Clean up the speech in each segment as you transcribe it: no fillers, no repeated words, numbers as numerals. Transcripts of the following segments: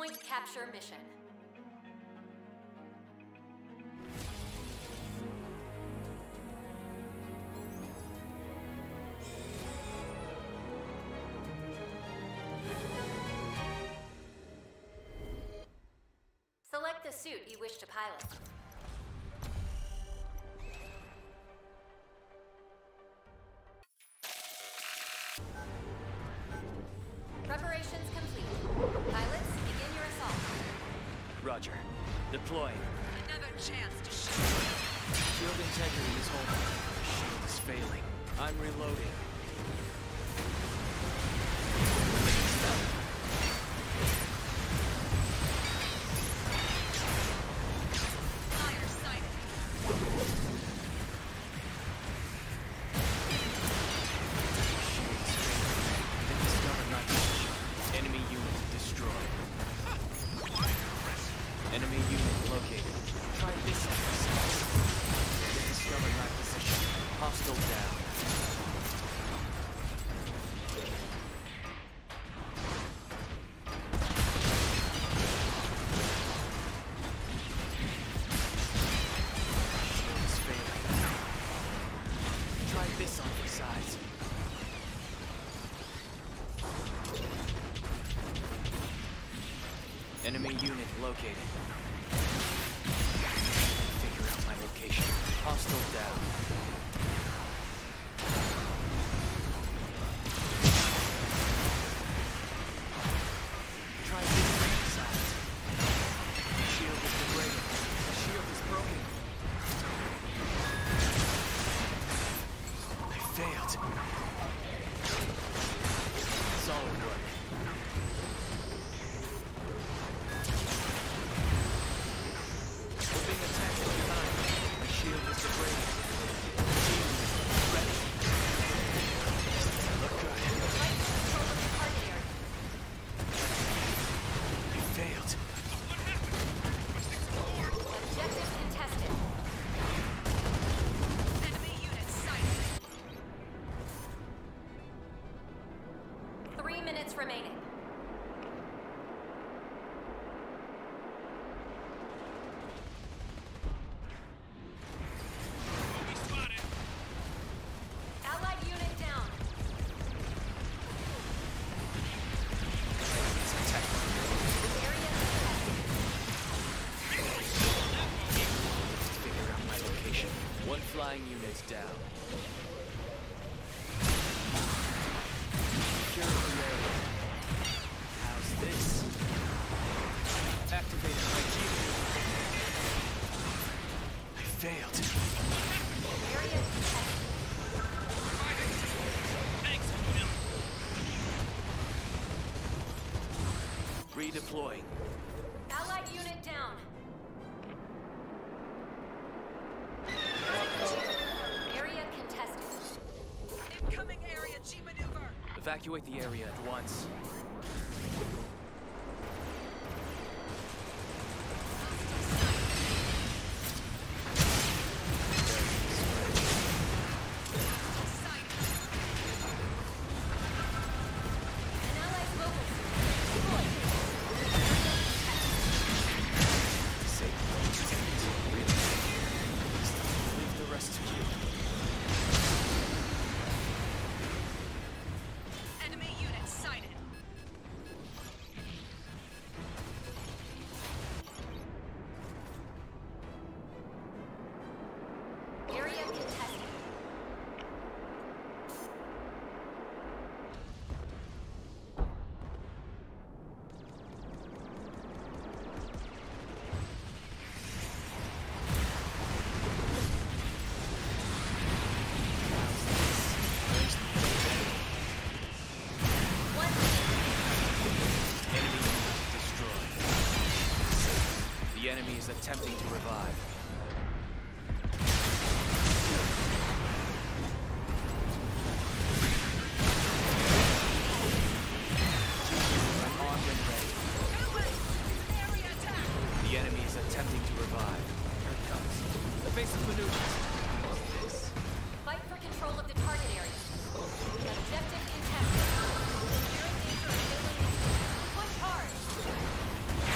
Checkpoint capture mission. Select the suit you wish to pilot. Preparations complete. Pilots, begin your assault. Roger. Deploying. Another chance to shoot. Shield integrity is holding. Shield is failing. I'm reloading. Fire sighted. Discovered my position. Enemy unit destroyed. Enemy unit located. Try this exercise. Discovered my position. Hostile down. Shield is failing. Try this on your sides. Enemy unit located. Figure out my location. Hostile down. Try this on your sides. Shield is degraded. The shield is broken. I failed. Solid work. We're being attacked from behind. My shield is degraded. Ready. Look good. Light control of the target area. I failed. Objective contested. Enemy unit sighted. 3 minutes remaining. Allied unit down. It's attacked. This area is Figure out my location. One flying unit down. Secure the area. How's this? Activate my unit. I failed. area contested. Redeploying. Allied unit down. Area contested. Incoming area G maneuver. Evacuate the area at once. Sighted. An allied mobile suit deployed. Safe. Really. Leave the rest to you. Enemy unit sighted. Area contested. One Enemy unit destroyed. The enemy is attempting to revive. I'm armed and ready. Get away. Area attack. The enemy is attempting to revive. Here it comes. Evasive maneuvers. What's this? fight for control of the target area. Objective contested. Securing the ability. Push hard.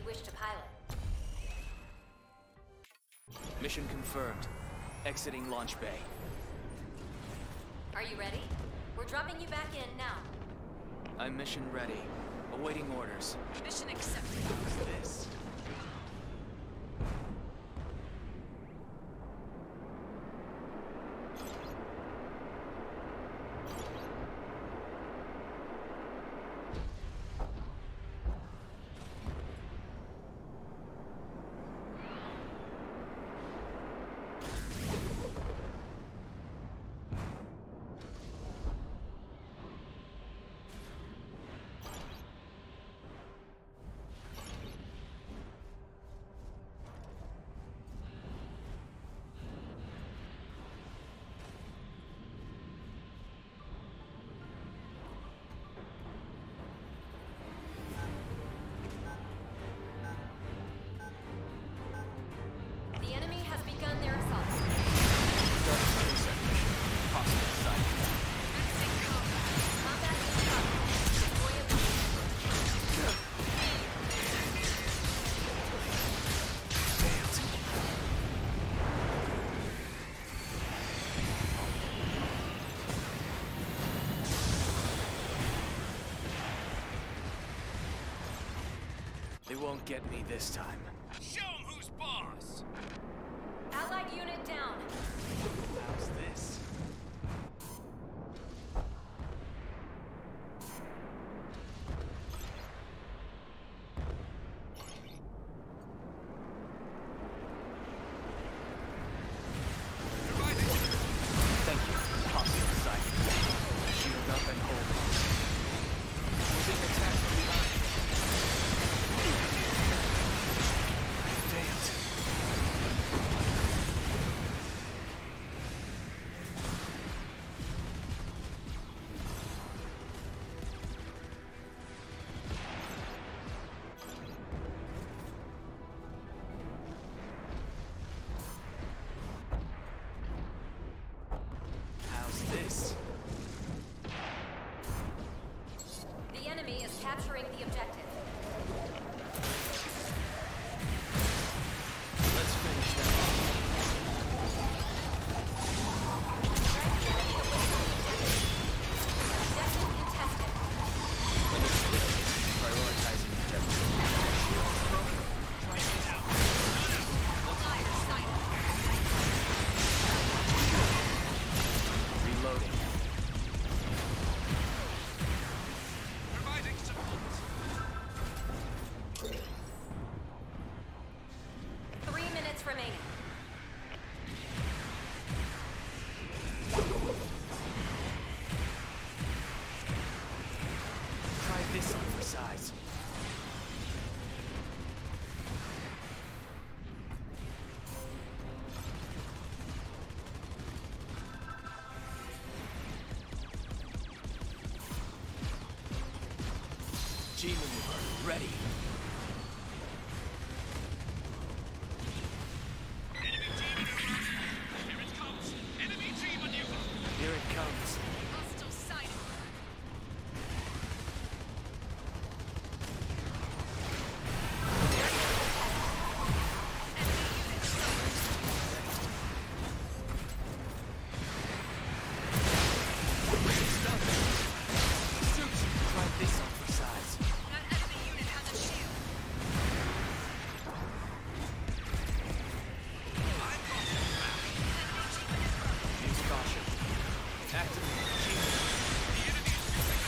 wish to pilot. Mission confirmed. Exiting launch bay. Are you ready? We're dropping you back in now. I'm mission ready. Awaiting orders. Mission accepted. How's this? The enemy has begun their assault. Possible site. Exiting combat. Combat in progress. Deploy a They won't get me this time. Show 'em who's boss! Allied unit down. How's this? Thank you. Possible site. Shield up and hold. We're being attacked from behind. I failed. How's this? The enemy is capturing the objective. Let's finish that off. Strike the enemy away from the objective. Objective contested. Understood. Prioritizing objective. Fire sighted. Reloading. Providing support. 3 minutes remaining. Try this on for size. G maneuver, ready. Enemy G maneuver. Here it comes. Enemy G maneuver. Here it comes. Hostile sighted. Enemy unit sighted. Shoot! Try this on for size. That enemy unit has a shield. Use caution. Activate G maneuver.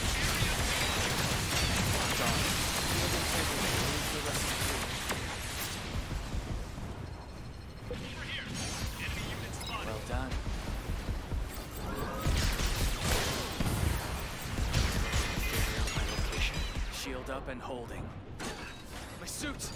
Locked on. Field integrity. Move the rest of the team. Over here. Enemy unit spotted. Well done. Figuring out my location. Shield up and holding. My suit!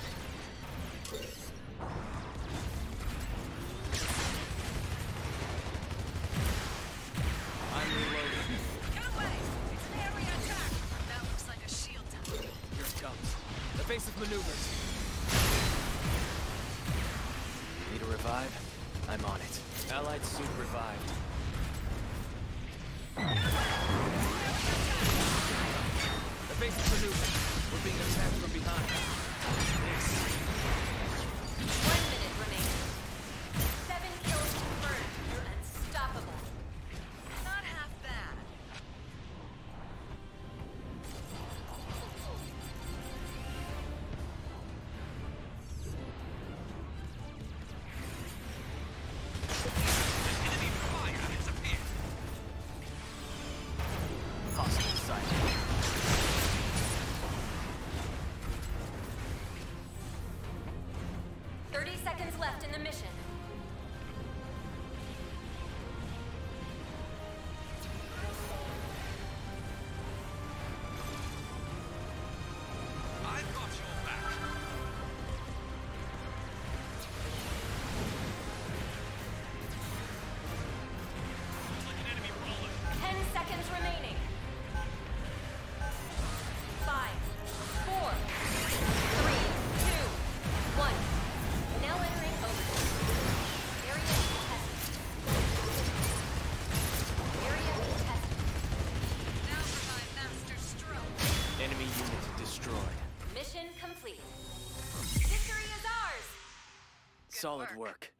I'm reloading. Get away! It's an area attack! That looks like a shield tower. Here it comes. Evasive maneuvers. Need a revive? I'm on it. Allied suit revived. Evasive maneuvers. We're being attacked from behind. 1 minute remaining. 7 kills confirmed. You're unstoppable. Not half bad. Enemy fire has appeared. Hostile sighted. 30 seconds left in the mission. I've got your back. Looks like an enemy roller. 10 seconds remaining. 5, 4, 3, 2, 1. Now entering overtime. Area contested. Area contested. Now for my master stroke. Enemy unit destroyed. Mission complete. Victory is ours! Solid work.